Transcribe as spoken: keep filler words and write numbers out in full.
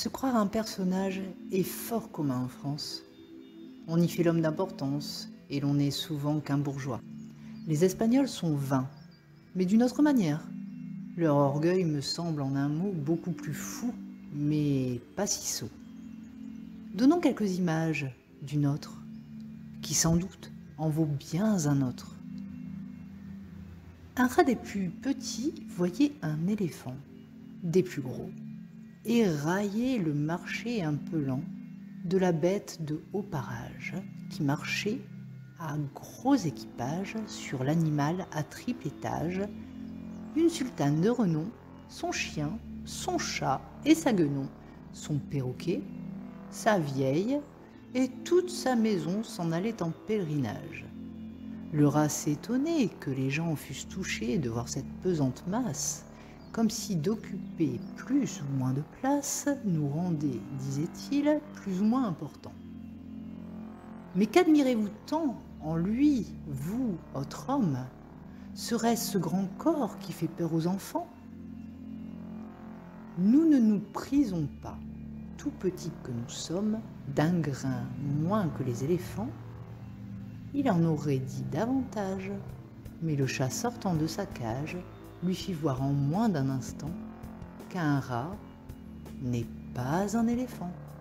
Se croire un personnage est fort commun en France. On y fait l'homme d'importance et l'on n'est souvent qu'un bourgeois. Les Espagnols sont vains, mais d'une autre manière. Leur orgueil me semble en un mot beaucoup plus fou, mais pas si sot. Donnons quelques images d'une autre, qui sans doute en vaut bien un autre. Un rat des plus petits voyait un éléphant, des plus gros, et raillait le marché un peu lent de la bête de haut parage qui marchait à gros équipage sur l'animal à triple étage, une sultane de renom, son chien, son chat et sa guenon, son perroquet, sa vieille et toute sa maison s'en allaient en pèlerinage. Le rat s'étonnait que les gens fussent touchés de voir cette pesante masse, comme si d'occuper plus ou moins de place nous rendait, disait-il, plus ou moins importants. Mais qu'admirez-vous tant en lui, vous, autre homme? Serait-ce ce grand corps qui fait peur aux enfants? Nous ne nous prisons pas, tout petits que nous sommes, d'un grain moins que les éléphants. Il en aurait dit davantage, mais le chat sortant de sa cage lui fit voir en moins d'un instant qu'un rat n'est pas un éléphant.